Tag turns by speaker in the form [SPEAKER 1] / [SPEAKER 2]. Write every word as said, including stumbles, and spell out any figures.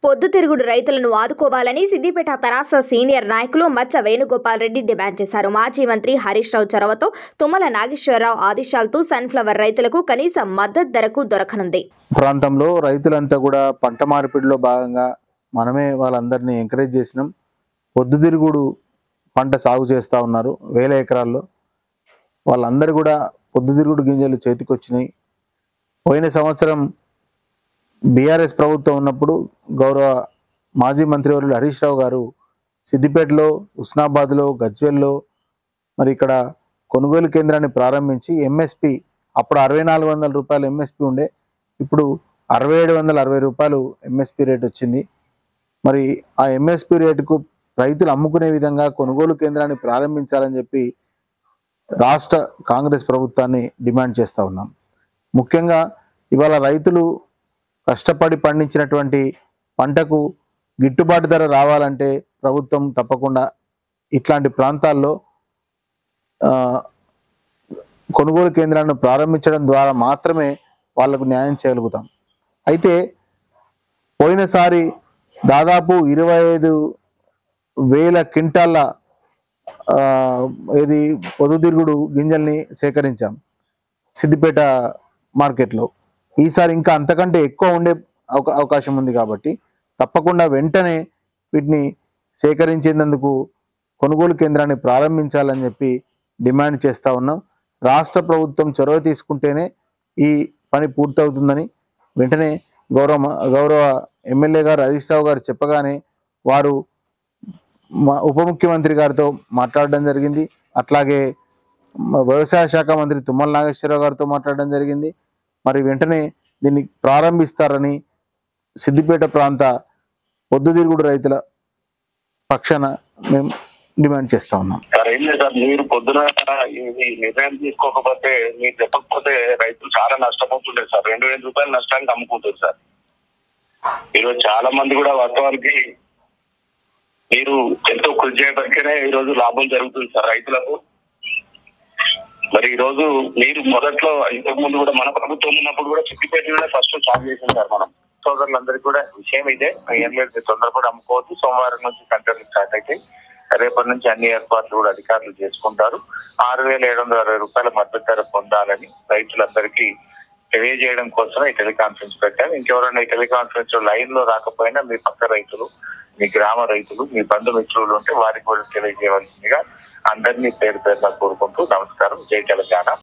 [SPEAKER 1] పొద్దుతిరుగుడు రైతులను ఆదుకోవాలని సిద్దిపేట తరాస సీనియర్ నాయకులు మచ్చ వేణుగోపాల్ రెడ్డి డిమాండ్ చేశారు. మాజీ మంత్రి హరీష్ రావు చొరవతో తుమ్మల నాగేశ్వరరావు ఆదేశాలతో సన్ఫ్లవర్ రైతులకు కనీస మద్దతు ధరకు దొరకనుంది.
[SPEAKER 2] ప్రాంతంలో రైతులంతా కూడా పంట మార్పిడిలో భాగంగా మనమే వాళ్ళందరినీ ఎంకరేజ్ చేసినాం. పొద్దుతిరుగుడు పంట సాగు చేస్తూ ఉన్నారు వేల ఎకరాల్లో. వాళ్ళందరూ కూడా పొద్దుతిరుగుడు గింజలు చేతికొచ్చినాయి. పోయిన సంవత్సరం బీఆర్ఎస్ ప్రభుత్వం ఉన్నప్పుడు గౌరవ మాజీ మంత్రివర్యులు హరీష్ రావు గారు సిద్దిపేటలో, హుస్నాబాద్లో, గజ్వేల్లో మరి ఇక్కడ కొనుగోలు కేంద్రాన్ని ప్రారంభించి ఎంఎస్పి అప్పుడు అరవై నాలుగు వందల రూపాయలు ఎంఎస్పి ఉండే, ఇప్పుడు అరవై ఏడు వందల అరవై రూపాయలు ఎంఎస్పి రేట్ వచ్చింది. మరి ఆ ఎంఎస్పి రేటుకు రైతులు అమ్ముకునే విధంగా కొనుగోలు కేంద్రాన్ని ప్రారంభించాలని చెప్పి రాష్ట్ర కాంగ్రెస్ ప్రభుత్వాన్ని డిమాండ్ చేస్తూ ఉన్నాం. ముఖ్యంగా ఇవాళ రైతులు కష్టపడి పండించినటువంటి పంటకు గిట్టుబాటు ధర రావాలంటే ప్రభుత్వం తప్పకుండా ఇట్లాంటి ప్రాంతాల్లో కొనుగోలు కేంద్రాలను ప్రారంభించడం ద్వారా మాత్రమే వాళ్లకు న్యాయం చేయగలుగుతాం. అయితే పోయినసారి దాదాపు ఇరవై ఐదు వేల క్వింటాళ్ళ ఏది పొద్దుతిరుగుడు గింజల్ని సేకరించాం సిద్దిపేట మార్కెట్లో. ఈసారి ఇంకా అంతకంటే ఎక్కువ ఉండే అవకాశం ఉంది కాబట్టి తప్పకుండా వెంటనే వీటిని సేకరించేందుకు కొనుగోలు కేంద్రాన్ని ప్రారంభించాలని చెప్పి డిమాండ్ చేస్తూ ఉన్నాం. రాష్ట్ర ప్రభుత్వం చొరవ తీసుకుంటేనే ఈ పని పూర్తవుతుందని వెంటనే గౌరవ గౌరవ ఎమ్మెల్యే గారు హరీష్ రావు గారు చెప్పగానే వారు ఉప ముఖ్యమంత్రి గారితో మాట్లాడడం జరిగింది. అట్లాగే వ్యవసాయ శాఖ మంత్రి తుమ్మల నాగేశ్వరరావు గారితో మాట్లాడడం జరిగింది. మరి వెంటనే దీన్ని ప్రారంభిస్తారని సిద్దిపేట ప్రాంత పొద్దుతిరుగుడు రైతుల పక్షాన మేము డిమాండ్ చేస్తా ఉన్నాం.
[SPEAKER 3] ఏం లేదు సార్, మీరు పొద్దున నిర్ణయం తీసుకోకపోతే, మీరు చెప్పకపోతే రైతులు చాలా నష్టపోతుంటారు సార్. రెండు వేల రూపాయల నష్టానికి అమ్ముకుంటారు సార్. ఈరోజు చాలా మంది కూడా వాస్తవానికి మీరు ఎంతో కృషి చేయబట్టినే ఈ రోజు లాభం జరుగుతుంది సార్ రైతులకు. మరి ఈ రోజు మీరు మొదట్లో ఇంతకు ముందు కూడా మన ప్రభుత్వం ఉన్నప్పుడు కూడా సిద్దిపేట ఫస్ట్ స్టార్ట్ చేసింది సార్. మనం సోదరులందరికీ కూడా విషయం ఇదే, ఏం లేదు, తొందర కూడా అమ్ముకోవద్దు. సోమవారం నుంచి కంటెంట్ స్టార్ట్ అయితే రేపటి నుంచి అన్ని ఏర్పాట్లు కూడా అధికారులు చేసుకుంటారు. ఆరు వేల ఏడు వందల అరవై రూపాయల మద్దతు ధర పొందాలని రైతులందరికీ తెలియజేయడం కోసమే ఈ టెలికాన్ఫరెన్స్ పెట్టాము. ఇంకెవరైనా ఈ టెలికాన్ఫరెన్స్ లైన్ లో రాకపోయినా మీ పక్క రైతులు, మీ గ్రామ రైతులు, మీ బంధుమిత్రులు ఉంటే వారికి కూడా తెలియజేయవలసిందిగా అందరినీ పేరు పేరుగా కోరుకుంటూ నమస్కారం. జై తెలంగాణ.